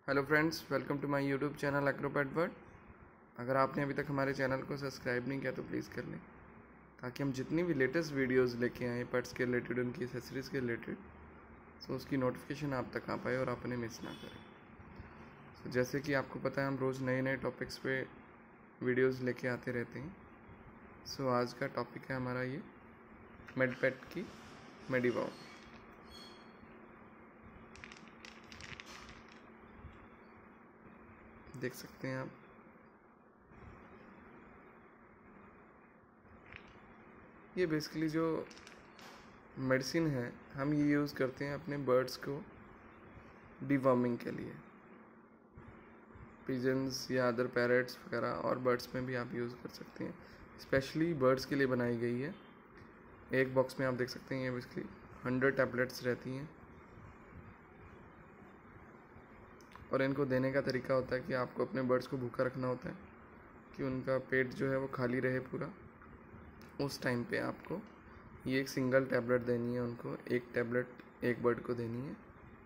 Hello friends, welcome to my YouTube channel acrobat bird. अगर आपने अभी तक हमारे चैनल को सब्सक्राइब नहीं किया तो प्लीज़ कर लें, ताकि हम जितनी भी लेटेस्ट वीडियोस लेके आएँ पेट्स के रिलेटेड, उनकी एसेसरीज़ के रिलेटेड, तो उसकी नोटिफिकेशन आप तक आ पाए और आप उन्हें मिस ना करें। तो जैसे कि आपको पता है, हम रोज़ नए नए टॉपिक्स पे वीडियोज़ लेके आते रहते हैं। सो आज का टॉपिक है हमारा ये मेडपेट की मेडिवाओ। देख सकते हैं आप, ये बेसिकली जो मेडिसिन है, हम ये यूज़ करते हैं अपने बर्ड्स को डिवॉर्मिंग के लिए। पिजन्स या अदर पैरट्स वगैरह और बर्ड्स में भी आप यूज़ कर सकते हैं। स्पेशली बर्ड्स के लिए बनाई गई है। एक बॉक्स में आप देख सकते हैं ये बेसिकली 100 टैबलेट्स रहती हैं, और इनको देने का तरीका होता है कि आपको अपने बर्ड्स को भूखा रखना होता है कि उनका पेट जो है वो खाली रहे पूरा। उस टाइम पे आपको ये एक सिंगल टैबलेट देनी है उनको, एक टैबलेट एक बर्ड को देनी है,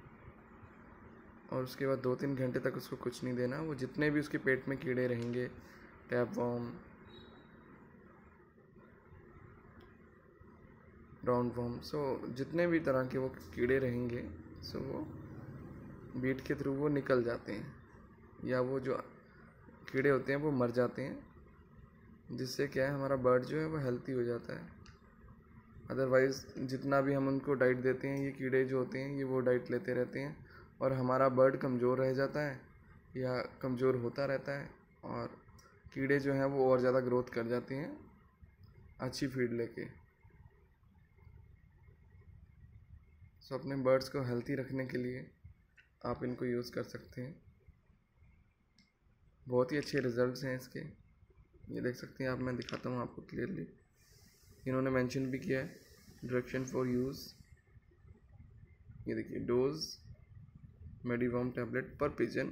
और उसके बाद 2-3 घंटे तक उसको कुछ नहीं देना। वो जितने भी उसके पेट में कीड़े रहेंगे, टैपवॉर्म, राउंड वॉर्म, सो जितने भी तरह के वो कीड़े रहेंगे, सो वो बीट के थ्रू वो निकल जाते हैं, या वो जो कीड़े होते हैं वो मर जाते हैं, जिससे क्या है, हमारा बर्ड जो है वो हेल्थी हो जाता है। अदरवाइज़ जितना भी हम उनको डाइट देते हैं, ये कीड़े जो होते हैं ये वो डाइट लेते रहते हैं, और हमारा बर्ड कमज़ोर रह जाता है या कमज़ोर होता रहता है, और कीड़े जो हैं वो और ज़्यादा ग्रोथ कर जाते हैं अच्छी फीड लेके। सो अपने बर्ड्स को हेल्थी रखने के लिए आप इनको यूज़ कर सकते हैं। बहुत ही अच्छे रिज़ल्ट्स हैं इसके, ये देख सकते हैं आप। मैं दिखाता हूँ आपको क्लियरली। इन्होंने मेंशन भी किया है डायरेक्शन फॉर यूज़। ये देखिए, डोज मेडिवॉर्म टैबलेट पर pigeon,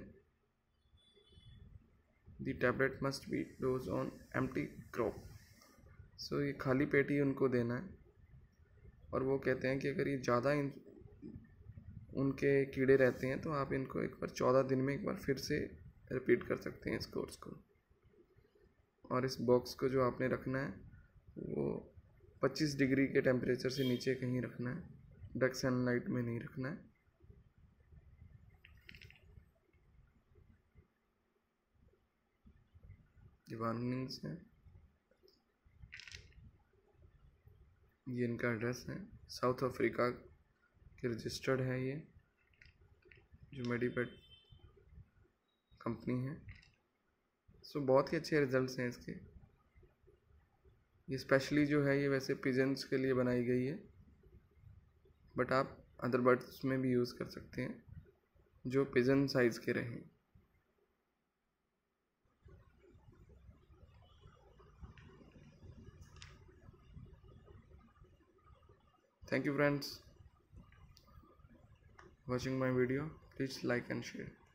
the tablet must be dose on empty crop. So ये खाली पेट ही उनको देना है, और वो कहते हैं कि अगर ये ज़्यादा उनके कीड़े रहते हैं तो आप इनको एक बार 14 दिन में एक बार फिर से रिपीट कर सकते हैं इस कोर्स को। और इस बॉक्स को जो आपने रखना है वो 25 डिग्री के टेम्परेचर से नीचे कहीं रखना है, डायरेक्ट सनलाइट में नहीं रखना है। ये वार्निंग्स हैं, ये इनका एड्रेस है, साउथ अफ्रीका के रजिस्टर्ड है ये जो मेडिपेट कंपनी है। सो बहुत ही अच्छे रिजल्ट्स हैं इसके। ये स्पेशली जो है ये वैसे पिजन्स के लिए बनाई गई है, बट आप अदर बर्ड्स में भी यूज़ कर सकते हैं जो पिजन साइज़ के रहें। Thank you friends watching my video. Please like and share.